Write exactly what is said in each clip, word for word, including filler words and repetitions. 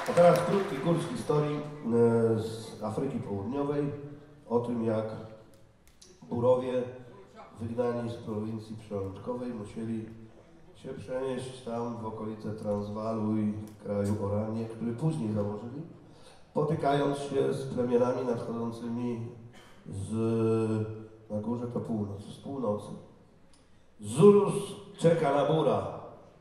A teraz krótki kurs historii z Afryki Południowej, o tym jak Burowie wygnani z prowincji przełączkowej musieli się przenieść tam w okolice Transwaalu i kraju Oranie, który później założyli, potykając się z plemionami nadchodzącymi z, na górze to północ, z północy. Zulus czeka na Bura.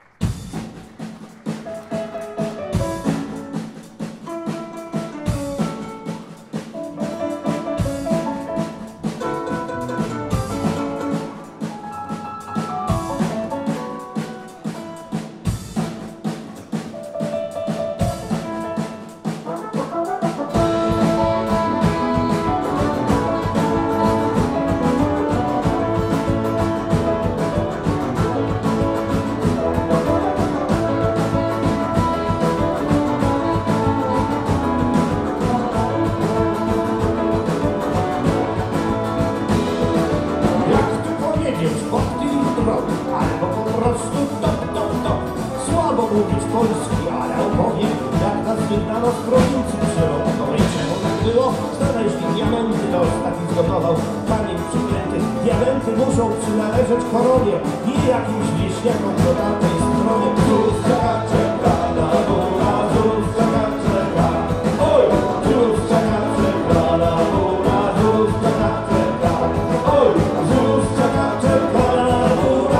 Albo po prostu top, top, top. Słabo mówić polski, ale opowiem, jak nas wygnano z prowincji przyrodkowej. Czemu tak było? Znaleźli diamenty, los taki zgotował kamień przypięty. Diamenty muszą przynależeć koronie, nie jakimś wieśniakom po tamtej stronie. Zus czeka, czeka na Bura, Zus czeka, czeka. Oj! Zus czeka, czeka na Bura, Zus czeka, czeka. Oj! Zus czeka, czeka na Bura.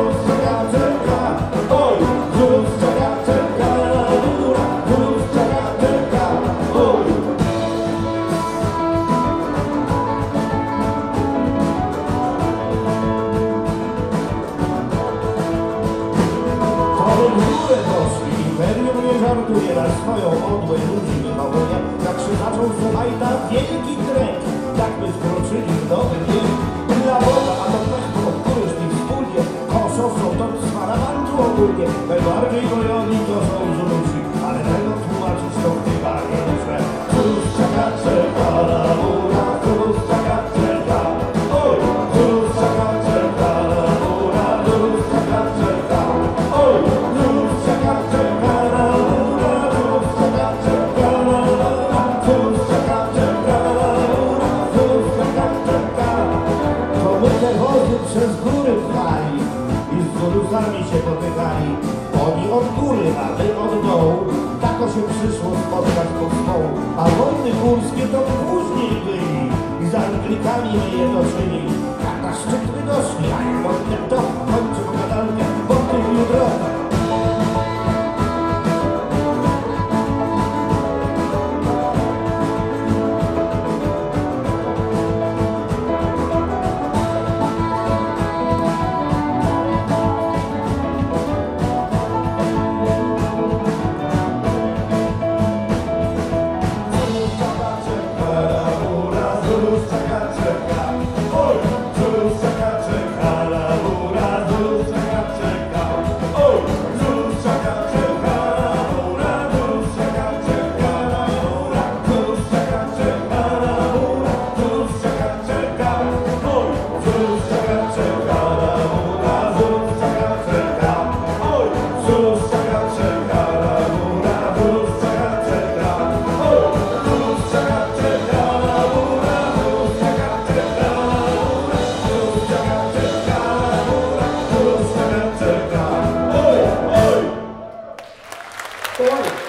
Imperium nie żartuje na swoją odłę ludzi wywołuje. Jak się zaczął, słuchaj, na wielki trek, jakby wkroczyli w nowy wiek. Dla Boga, a to pech, bo któryś mi wspólnie, koszą są to z faramantu ogólnie. Najbardziej bojowi to są Zulusi, ale tego tłumaczyć to chyba nie muszę. Zulus czeka, czeka na Bura, Zulus czeka, czeka. Oj! Zulus czeka, czeka na Bura, Zulus czeka, czeka. Oj! Zulus czeka, czeka na Bura, Zulus czeka, czeka na Bura, Zulus czeka, czeka na Bura, Zulus czeka, czeka. To my te wozy przez góry pchali i z Zulusami się potykali. Oni od góry, a my od dołu. Tako się przyszło spotkać pod stołu. A wojny górskie to później byli i z Anglikami my je toczyli. Jak na szczyt my doszli, a jak potem to kończy pogadankę po tym jutro. Oi!